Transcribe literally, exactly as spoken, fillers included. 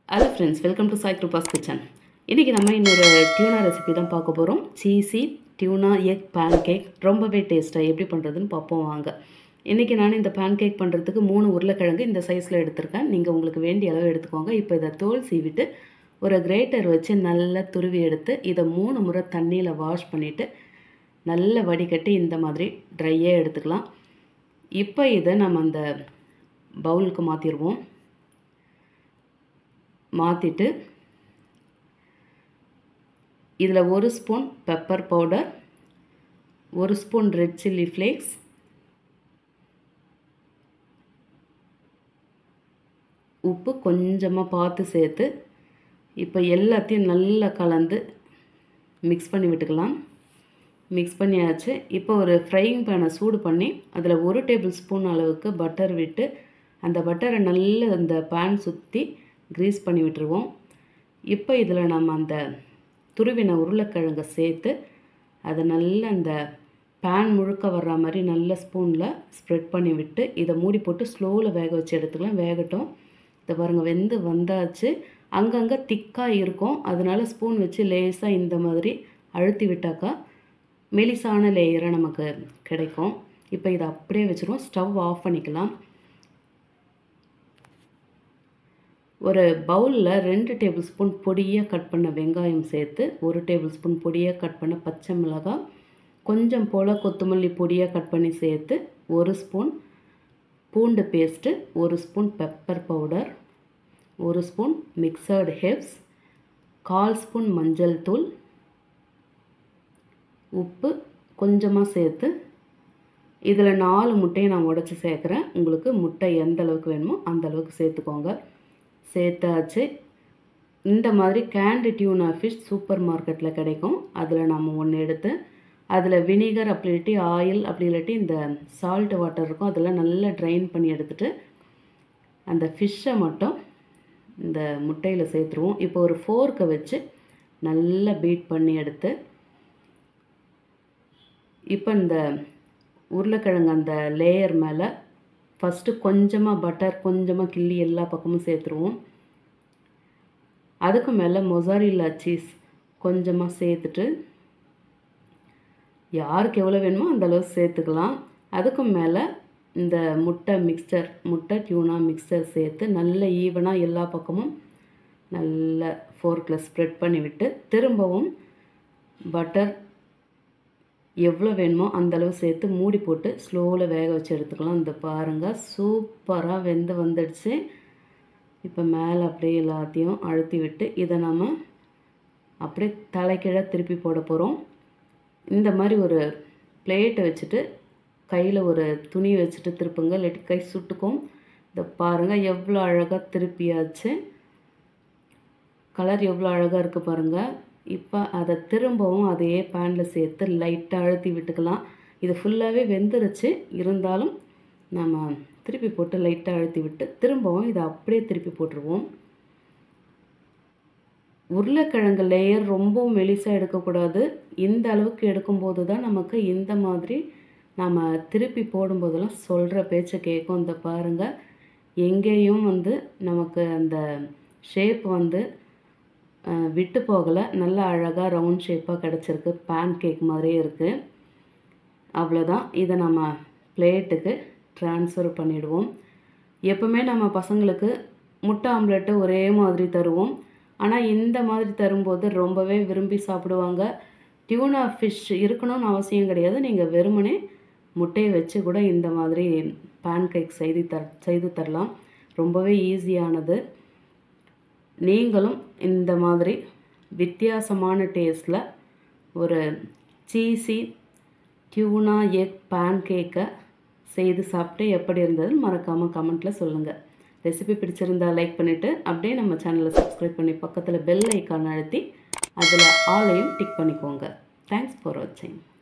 Hello friends, welcome to Sai Krupa's Kitchen. இன்னைக்கு நம்ம இன்னொரு டியூனா ரெசிபி தான் பார்க்க போறோம். சீசி டியூனா எக் pancake ரொம்பவே டேஸ்டா எப்படி பண்றதுன்னு பாப்போம் வாங்க. இன்னைக்கு நான் இந்த pancake பண்றதுக்கு மூணு உருளைக்கிழங்கு இந்த சைஸ்ல எடுத்துர்க்கேன். நீங்க உங்களுக்கு வேண்டிய அளவு எடுத்துக்கோங்க. இப்போ இத தோல் சீவிட்டு ஒரு கிரேட்டர் வச்சு நல்லா துருவி எடுத்து இத மூணு முறை தண்ணியில வாஷ் பண்ணிட்டு நல்லா வடிகட்டி இந்த மாதிரி ட்ரையா எடுத்துக்கலாம். இப்போ இத நம்ம அந்த பவுலுக்கு மாத்திடுவோம். மாத்திட்டு இதுல ஒரு ஸ்பூன் பெப்பர் பவுடர், ஒரு ஸ்பூன் ரெட் சில்லி ஃப்ளேக்ஸ், உப்பு கொஞ்சமா பார்த்து சேர்த்து இப்போ எல்லாத்தையும் நல்லா கலந்து மிக்ஸ் பண்ணி விட்டுக்கலாம். மிக்ஸ் பண்ணியாச்சு. இப்போ ஒரு ஃப்ரையிங் பேனை சூடு பண்ணி அதில் ஒரு டேபிள் ஸ்பூன் அளவுக்கு பட்டர் விட்டு அந்த பட்டரை நல்லா அந்த பேன் சுற்றி கிரீஸ் பண்ணி விட்டுருவோம். இப்போ இதில் நம்ம அந்த துருவின உருளைக்கிழங்கை சேர்த்து அதை நல்லா அந்த பேன் முழுக்க வர்ற மாதிரி நல்ல ஸ்பூனில் ஸ்ப்ரெட் பண்ணி விட்டு இதை மூடி போட்டு ஸ்லோவில் வேக வச்சு எடுத்துக்கலாம். வேகட்டும். இதை பாருங்கள், வெந்து வந்தாச்சு. அங்கங்கே திக்காக இருக்கும், அதனால ஸ்பூன் வச்சு லேசாக இந்த மாதிரி அழுத்தி விட்டாக்கா மெலிசான லேயராக நமக்கு கிடைக்கும். இப்போ இதை அப்படியே வச்சுருவோம். ஸ்டவ் ஆஃப் பண்ணிக்கலாம். ஒரு பவுலில் ரெண்டு டேபிள் ஸ்பூன் பொடியாக கட் பண்ண வெங்காயம் சேர்த்து ஒரு டேபிள் ஸ்பூன் பொடியாக கட் பண்ண பச்சை மிளகாய், கொஞ்சம் போல் கொத்தமல்லி பொடியாக கட் பண்ணி சேர்த்து ஒரு ஸ்பூன் பூண்டு பேஸ்ட்டு, ஒரு ஸ்பூன் பெப்பர் பவுடர், ஒரு ஸ்பூன் மிக்சர்டு ஹெர்ப்ஸ், கால் ஸ்பூன் மஞ்சள் தூள், உப்பு கொஞ்சமாக சேர்த்து இதில் நாலு முட்டையை நான் உடச்சி சேர்க்குறேன். உங்களுக்கு முட்டை எந்த அளவுக்கு வேணுமோ அந்த அளவுக்கு சேர்த்துக்கோங்க. சேர்த்தாச்சு. இந்த மாதிரி கேண்டு டியூனா ஃபிஷ் சூப்பர் மார்க்கெட்டில் கிடைக்கும். அதில் நம்ம ஒன்று எடுத்து அதில் வினிகர் அப்படி இல்லாட்டி ஆயில் அப்படி இல்லாட்டி இந்த சால்ட் வாட்டர் இருக்கும், அதெல்லாம் நல்லா ட்ரைன் பண்ணி எடுத்துகிட்டு அந்த ஃபிஷ்ஷை மட்டும் இந்த முட்டையில் சேர்த்துருவோம். இப்போ ஒரு ஃபோர்க்கை வச்சு நல்லா பீட் பண்ணி எடுத்து இப்போ இந்த உருளைக்கிழங்கு அந்த லேயர் மேலே ஃபஸ்ட்டு கொஞ்சமாக பட்டர் கொஞ்சமாக கிள்ளி எல்லா பக்கமும் சேர்த்துருவோம். அதுக்கு மேலே மொசாரில்லா சீஸ் கொஞ்சமாக சேர்த்துட்டு யாருக்கு எவ்வளோ வேணுமோ அந்தளவு சேர்த்துக்கலாம். அதுக்கு மேலே இந்த முட்டை மிக்சர் முட்டை டியூனா மிக்சர் சேர்த்து நல்ல ஈவனாக எல்லா பக்கமும் நல்ல ஃபோர்க்கில் ஸ்ப்ரெட் பண்ணி விட்டு திரும்பவும் பட்டர் எவ்வளோ வேணுமோ அந்தளவு சேர்த்து மூடி போட்டு ஸ்லோவில் வேக வச்சு எடுத்துக்கலாம். இந்த பாருங்கள், சூப்பராக வெந்து வந்துடுச்சு. இப்போ மேலே அப்படியே எல்லாத்தையும் அழுத்தி விட்டு இதை நம்ம அப்படியே தலைக்கீழ திருப்பி போட போகிறோம். இந்த மாதிரி ஒரு பிளேட்டை வச்சுட்டு கையில் ஒரு துணி வச்சுட்டு திருப்புங்க, இல்லாட்டி கை சுட்டுக்கும். இதை பாருங்கள் எவ்வளோ அழகாக திருப்பியாச்சு. கலர் எவ்வளோ அழகாக இருக்குது பாருங்கள். இப்போ அதை திரும்பவும் அதையே பேனில் சேர்த்து லைட்டாக அழுத்தி விட்டுக்கலாம். இது ஃபுல்லாகவே வெந்துருச்சு, இருந்தாலும் நம்ம திருப்பி போட்டு லைட்டாக அழுத்தி விட்டு திரும்பவும் இதை அப்படியே திருப்பி போட்டுருவோம். உருளைக்கிழங்கு லேயர் ரொம்பவும் மெலிசாக எடுக்கக்கூடாது. இந்த அளவுக்கு எடுக்கும்போது தான் நமக்கு இந்த மாதிரி நம்ம திருப்பி போடும்போதெல்லாம் சொல்கிற பேச்சை கேட்கும். இந்த பாருங்கள், எங்கேயும் வந்து நமக்கு அந்த ஷேப் வந்து விட்டு போகலை, நல்லா அழகாக ரவுண்ட் ஷேப்பாக கிடச்சிருக்கு. பேன் கேக் மாதிரியே இருக்குது. அவ்வளோதான். இதை நம்ம பிளேட்டுக்கு ட்ரான்ஸ்ஃபர் பண்ணிவிடுவோம். எப்போவுமே நம்ம பசங்களுக்கு முட்டை ஆம்லெட்டு ஒரே மாதிரி தருவோம், ஆனால் இந்த மாதிரி தரும்போது ரொம்பவே விரும்பி சாப்பிடுவாங்க. டியூனா ஃபிஷ் இருக்கணும்னு அவசியம் கிடையாது. நீங்கள் வெறுமனே முட்டையை வச்சு கூட இந்த மாதிரி பேன் கேக் செய்து தர் செய்து தரலாம். ரொம்பவே ஈஸியானது. நீங்களும் இந்த மாதிரி வித்தியாசமான டேஸ்ட்டில் ஒரு சீசி டியூனா எக் பேன் கேக்கை செய்து சாப்பிட்டு எப்படி இருந்ததுன்னு மறக்காமல் கமெண்ட்டில் சொல்லுங்கள். ரெசிபி பிடிச்சிருந்தால் லைக் பண்ணிவிட்டு அப்படியே நம்ம சேனலை சப்ஸ்கிரைப் பண்ணி பக்கத்தில் பெல் ஐக்கான் அழுத்தி அதில் ஆலையும் டிக் பண்ணிக்கோங்க. தேங்க்ஸ் ஃபார் வாட்சிங்.